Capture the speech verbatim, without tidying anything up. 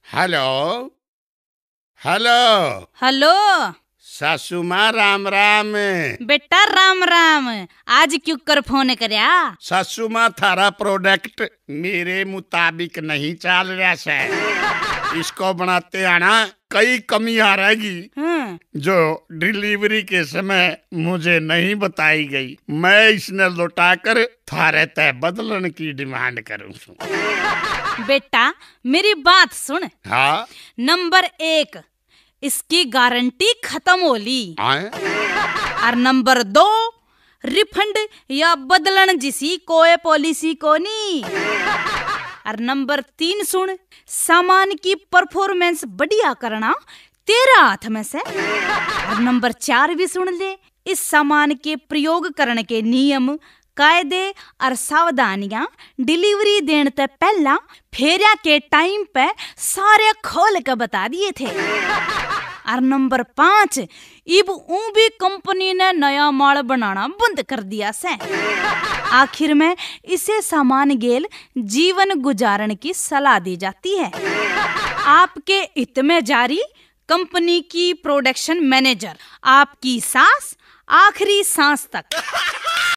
Hello hello hello सासू माँ राम राम। बेटा राम राम। आज क्यों कर फोन करया? सासू माँ थारा प्रोडक्ट मेरे मुताबिक नहीं चल रहा है। इसको बनाते आना कई कमियां रहेगी जो डिलीवरी के समय मुझे नहीं बताई गई। मैं इसने लौटाकर थारे तय बदलन की डिमांड करूँ। बेटा मेरी बात सुन। हाँ नंबर एक, इसकी गारंटी खत्म होली। और नंबर दो, रिफंड या बदलन जिसी कोई पॉलिसी को नहीं। और नंबर तीन सुन, सामान की परफॉर्मेंस बढ़िया करना तेरा हाथ में से। और नंबर चार भी सुन ले, इस सामान के प्रयोग करने के नियम कायदे और सावधानियां डिलीवरी देने से पहला फेरिया के टाइम पे सारे खोल के बता दिए थे। और नंबर पाँच, इब ऊ भी कंपनी ने नया माल बनाना बंद कर दिया से। आखिर में इसे सामान गेल जीवन गुजारने की सलाह दी जाती है। आपके हित में जारी, कंपनी की प्रोडक्शन मैनेजर, आपकी सास आखिरी सांस तक।